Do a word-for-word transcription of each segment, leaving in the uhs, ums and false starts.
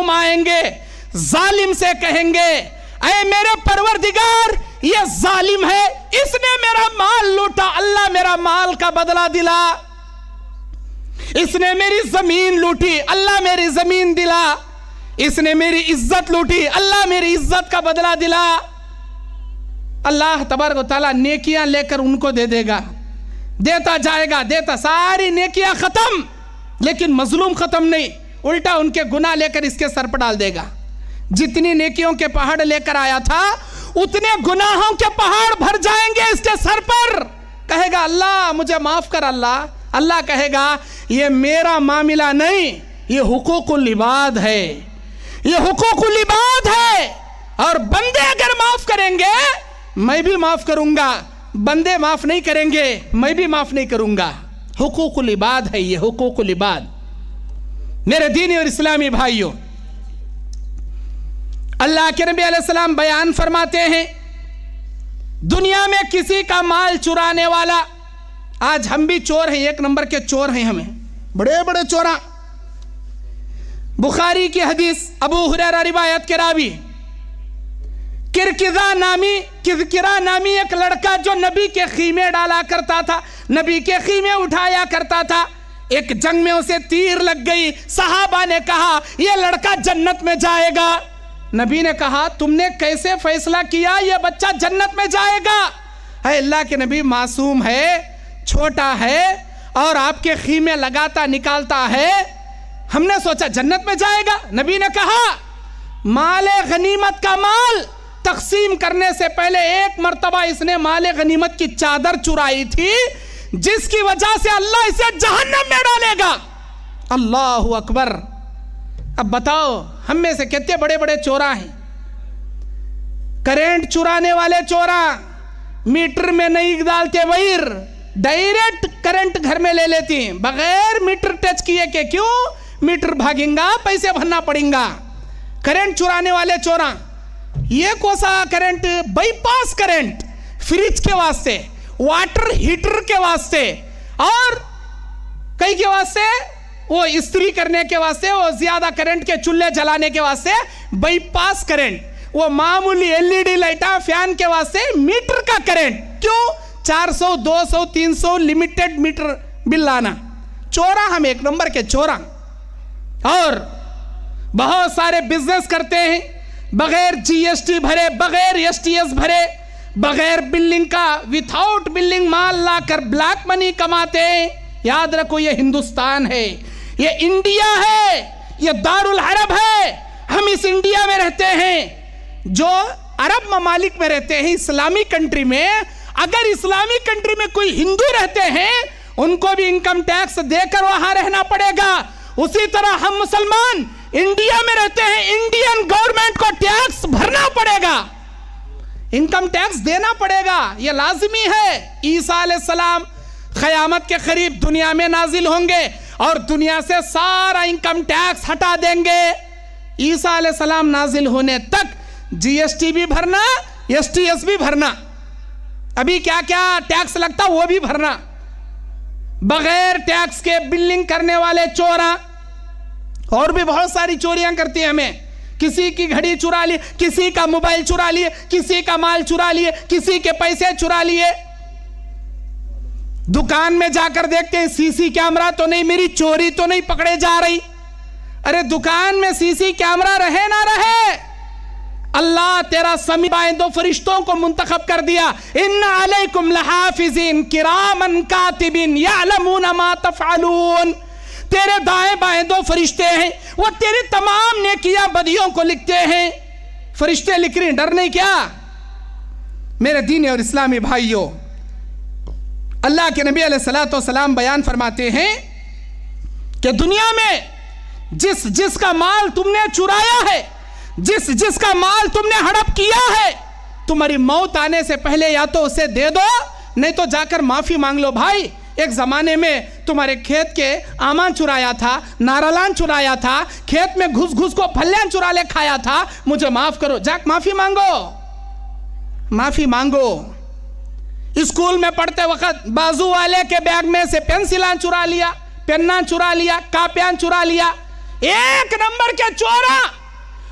मजलूम आएंगे, जालिम से कहेंगे ऐ मेरे परवरदिगार ये जालिम है, इसने मेरा माल लूटा, अल्लाह मेरा माल का बदला दिला। इसने मेरी जमीन लूटी, अल्लाह मेरी जमीन दिला। इसने मेरी इज्जत लूटी, अल्लाह मेरी इज्जत का बदला दिला। अल्लाह तबारक व तआला नेकियां लेकर उनको दे देगा, देता जाएगा, देता, सारी नेकियां खत्म, लेकिन मजलूम खत्म नहीं, उल्टा उनके गुनाह लेकर इसके सर पर डाल देगा। जितनी नेकियों के पहाड़ लेकर आया था उतने गुनाहों के पहाड़ भर जाएंगे इसके सर पर। कहेगा अल्लाह मुझे माफ कर अल्लाह। अल्लाह कहेगा ये मेरा मामला नहीं, ये हुकूकुल इबाद है, ये हुकूकुल इबाद है। और बंदे अगर माफ करेंगे मैं भी माफ करूंगा, बंदे माफ नहीं करेंगे मैं भी माफ नहीं करूंगा। हुकूकुल इबाद है ये, हुकूकुल इबाद। मेरे दीनी और इस्लामी भाइयों, अल्लाह के नबी अलैहिस्सलाम बयान फरमाते हैं दुनिया में किसी का माल चुराने वाला, आज हम भी चोर हैं, एक नंबर के चोर हैं, हमें बड़े बड़े चोरा। बुखारी की हदीस, अबू हुरैरा रिवायत के रावी, किरकिजा नामी किरकिरा नामी एक लड़का जो नबी के खीमे डाला करता था, नबी के खीमे उठाया करता था, एक जंग में उसे तीर लग गई। सहाबा ने कहा यह लड़का जन्नत में जाएगा। नबी ने कहा तुमने कैसे फैसला किया यह बच्चा जन्नत में जाएगा? है अल्लाह के नबी मासूम है, छोटा है और आपके खीमे लगाता निकालता है, हमने सोचा जन्नत में जाएगा। नबी ने कहा माले गनीमत का माल तकसीम करने से पहले एक मर्तबा इसने माले गनीमत की चादर चुराई थी, जिसकी वजह से अल्लाह इसे जहन्नम में डालेगा। अल्लाहु अकबर। अब बताओ हम में से कितने बड़े बड़े चोरा हैं? करंट चुराने वाले चोरा, मीटर में नहीं डालते वायर, डायरेक्ट करंट घर में ले लेती हैं बगैर मीटर टच किए के। क्यों? मीटर भागेगा, पैसे भरना पड़ेगा। करंट चुराने वाले चोरा, ये कोसा करंट बाईपास करंट, फ्रिज के वास्ते, वाटर हीटर के वास्ते और कई के वास्ते, वो इस्त्री करने के वास्ते, वो ज्यादा करंट के चूल्हे जलाने के वास्ते बाईपास करंट, वो मामूली एलईडी लाइटा फैन के वास्ते मीटर का करंट। क्यों? चार सौ दो सौ तीन सौ लिमिटेड मीटर बिल लाना। चोरा हम एक नंबर के चोरा। और बहुत सारे बिजनेस करते हैं बगैर जीएसटी भरे, बगैर एसटीएस भरे, बगैर बिल्डिंग का, विथआउट बिल्डिंग माल लाकर ब्लैक मनी कमाते हैं। याद रखो ये हिंदुस्तान है, ये इंडिया है, ये दारुल अरब है। हम इस इंडिया में रहते हैं जो अरब ममालिक में रहते हैं, इस्लामी कंट्री में। अगर इस्लामी कंट्री में कोई हिंदू रहते हैं उनको भी इनकम टैक्स देकर वहां रहना पड़ेगा। उसी तरह हम मुसलमान इंडिया में रहते हैं, इंडियन गवर्नमेंट को टैक्स भरना पड़ेगा, इनकम टैक्स देना पड़ेगा, यह लाजिमी है। ईसा अलैहिस्सलाम क़यामत के करीब दुनिया में नाजिल होंगे और दुनिया से सारा इनकम टैक्स हटा देंगे। ईसा अलैहिस्सलाम नाजिल होने तक जीएसटी भी भरना, एसटीएस भी भरना, अभी क्या क्या टैक्स लगता वो भी भरना। बगैर टैक्स के बिलिंग करने वाले चोरा और भी बहुत सारी चोरियां करती हैं। हमें किसी की घड़ी चुरा ली, किसी का मोबाइल चुरा लिए, किसी का माल चुरा लिए, किसी के पैसे चुरा लिए। दुकान में जाकर देखते हैं सीसी कैमरा तो नहीं, मेरी चोरी तो नहीं पकड़े जा रही। अरे दुकान में सीसी कैमरा रहे ना रहे, अल्लाह तेरा समी बाएं दो फरिश्तों को मुंतखब कर दिया। इन्ना अलैकुम लहाफिज़ीन किरामन कातिबिन यअलमूना मा तफ़अलून। तेरे दाएं बाएं दो फरिश्ते हैं, वो तेरी तमाम नेकियां बदियों को लिखते हैं। फरिश्ते लिख रहे हैं, डर नहीं क्या? मेरे दीनी और इस्लामी भाइयों, अल्लाह के नबी अलैहिस्सलातु वस्सलाम बयान फरमाते हैं कि दुनिया में जिस जिसका माल तुमने चुराया है, जिस जिसका माल तुमने हड़प किया है, तुम्हारी मौत आने से पहले या तो उसे दे दो, नहीं तो जाकर माफी मांग लो। भाई एक जमाने में तुम्हारे खेत के आमान चुराया था, नारलान चुराया था, खेत में घुस घुस को फल्यान चुरा ले खाया था, मुझे माफ करो, जाक माफी मांगो, माफी मांगो। स्कूल में पढ़ते वक्त बाजू वाले के बैग में से पेंसिलान चुरा लिया, पेन्ना चुरा लिया, कापियान चुरा लिया, एक नंबर के चोरा।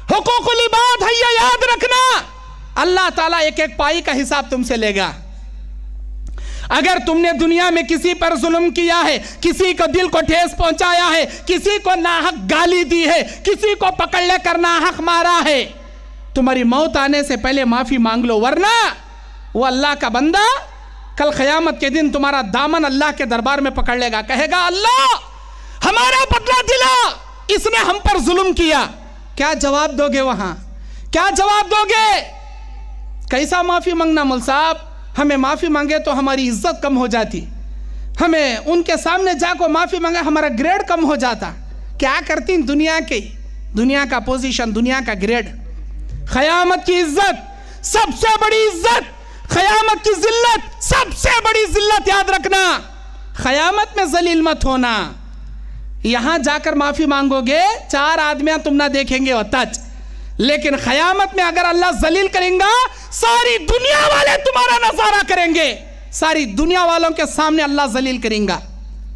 حقوق العباد ہے، یہ یاد رکھنا، اللہ تعالیٰ ایک ایک پائی کا حساب تم سے لے گا۔ اگر تم نے دنیا میں کسی پر ظلم کیا ہے، کسی کو دل کو ٹھیس پہنچایا ہے، کسی کو ناحق گالی دی ہے، کسی کو پکڑ لے کر ناحق مارا ہے، تمہاری موت آنے سے پہلے معافی مانگ لو، ورنہ وہ اللہ کا بندہ کل قیامت کے دن تمہارا دامن اللہ کے دربار میں پکڑ لے گا، کہے گا اللہ ہمارا بدلہ دلا، اس نے ہم پر ظلم کیا۔ کیا جواب دو گے وہاں؟ کیا جواب دو گے؟ کیسا معافی مانگنا مول صاحب؟ ہمیں معافی مانگے تو ہماری عزت کم ہو جاتی، ہمیں ان کے سامنے جا کو معافی مانگے ہمارا گریڈ کم ہو جاتا۔ کیا کرتی دنیا کی، دنیا کا پوزیشن، دنیا کا گریڈ، قیامت کی عزت سب سے بڑی عزت، قیامت کی ذلت سب سے بڑی ذلت، یاد رکھنا۔ قیامت میں ذلیل مت ہونا، یہاں جا کر معافی مانگو گے چار آدمیاں تم نہ دیکھیں گے وہ تچ، لیکن قیامت میں اگر اللہ ذلیل کریں گا ساری دنیا والے تمہارا نظارہ کریں گے، ساری دنیا والوں کے سامنے اللہ ذلیل کریں گا۔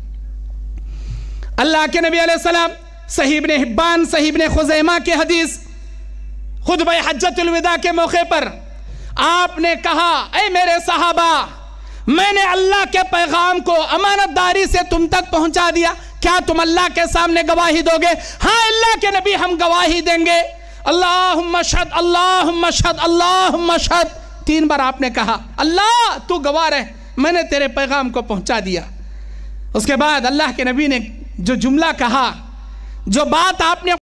اللہ کے نبی علیہ السلام، صحیح ابن حبان، صحیح ابن خزیمہ کی حدیث، خطبہ حجۃ الوداع کے موقع پر آپ نے کہا اے میرے صحابہ، میں نے اللہ کے پیغام کو امانت داری سے تم تک پہنچا دیا، کیا تم اللہ کے سامنے گواہی دو گے؟ ہاں اللہ کے نبی ہم گواہی دیں گے۔ اللہم اشہد، اللہم اشہد، اللہم اشہد، تین بار آپ نے کہا اللہ تو گواہ رہے میں نے تیرے پیغام کو پہنچا دیا۔ اس کے بعد اللہ کے نبی نے جو جملہ کہا، جو بات آپ نے